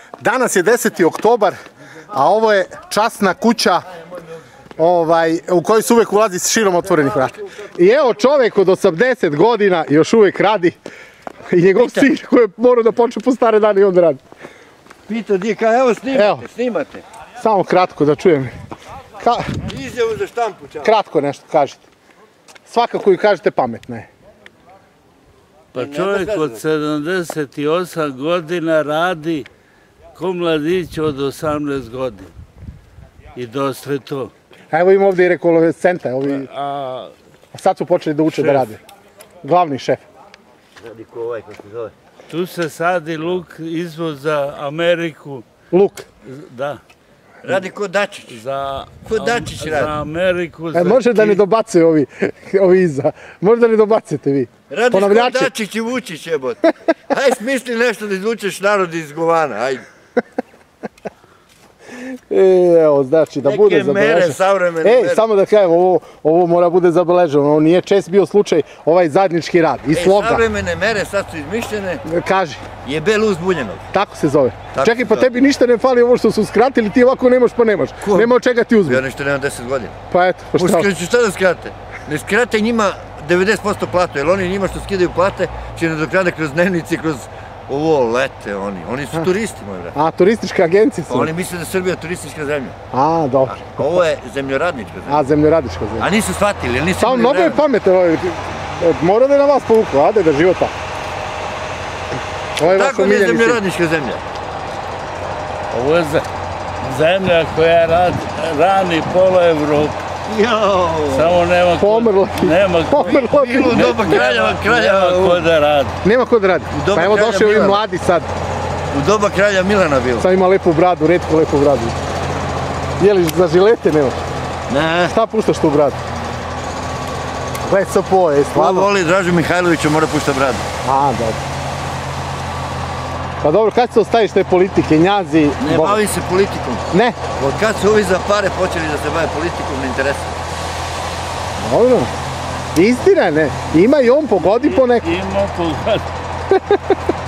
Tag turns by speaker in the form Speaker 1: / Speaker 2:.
Speaker 1: Danas je 10. oktobar, a ovo je časna kuća u kojoj se uvijek ulazi s širom otvorenih vrata. I evo čovjek od 80 godina još uvijek radi i njegov sin koji je morao da počne po stare dane i onda radi.
Speaker 2: Pita Dika, evo snimate.
Speaker 1: Samo kratko da čujem.
Speaker 2: Izjavu za štampu, čao.
Speaker 1: Kratko nešto kažete. Svaka koju kažete pametna je.
Speaker 3: Pa čovjek od 78 godina radi ko mladić od 18 godina. I dosta je to.
Speaker 1: Evo ima ovdje i rekolescenta. A sad su počeli da uče da rade. Glavni šef.
Speaker 2: Radi ko ovaj, kako se zove.
Speaker 3: Tu se sadi luk, izvoz za Ameriku.
Speaker 1: Luk?
Speaker 3: Da.
Speaker 2: Radi ko Dačić. Ko Dačić radi.
Speaker 3: Za Ameriku.
Speaker 1: Može da ne dobacuje ovi iza. Može da ne dobacujete vi.
Speaker 2: Radiš ko Dačić i Vučić, jebote. Hajde smisli nešto da izvučeš narod iz govana, hajde.
Speaker 1: Evo, znači da bude zabeleženo.
Speaker 2: Neke mere, savremene mere.
Speaker 1: Ej, samo da kažem, ovo mora bude zabeleženo. Ovo nije čest bio slučaj, ovaj zajednički rad. I sloga.
Speaker 2: Savremene mere sad su izmišljene.
Speaker 1: Kaži.
Speaker 2: Jebe luz Buljanov.
Speaker 1: Tako se zove. Čekaj, pa tebi ništa ne fali ovo što su skratili, ti ovako nemaš pa nemaš. Nema od čega ti uzme.
Speaker 2: Ja nešto nemam 10 godina.
Speaker 1: Pa eto, pa šta?
Speaker 2: Šta da skrate? Ne skrate njima 90% platu, jer oni njima što skidaju plate će nadoknade kroz dnevnici, kroz ovo lete oni su turisti, moj brat.
Speaker 1: A, turističke agencije su?
Speaker 2: Oni misle da je Srbija turistička zemlja.
Speaker 1: A, dobro.
Speaker 2: Ovo je zemljoradnička zemlja.
Speaker 1: A, zemljoradnička zemlja.
Speaker 2: A nisu shvatili, jer nisu...
Speaker 1: Samo mnogo je pametan, mora da je na vas povuku, ade da života.
Speaker 2: Tako da je zemljoradnička zemlja.
Speaker 3: Ovo je zemlja koja rani pola Evrope. Samo nema
Speaker 2: Bilo u doba kraljeva
Speaker 3: ko da radi.
Speaker 1: Nema ko da radi. Pa evo došao i mladi sad.
Speaker 2: U doba kralja Milana bilo.
Speaker 1: Sad ima lepu bradu, retko lepu bradu. Jeli za žilete nemaš?
Speaker 2: Ne.
Speaker 1: Šta puštaš tu bradu? Gledaj SPO, je stvarno.
Speaker 2: Ko voli Dražu Mihajlovića mora pušta bradu.
Speaker 1: A, dobro. Pa dobro, kad se ostaviš te politike, njazi...
Speaker 2: Ne bavi se politikom.
Speaker 1: Ne?
Speaker 2: Od kad su ovi za pare počeli da se bave politikom, ne interesuje.
Speaker 1: Dobro. Istina, ne. Ima i on, pogodi po neko.
Speaker 3: Ima pogodi.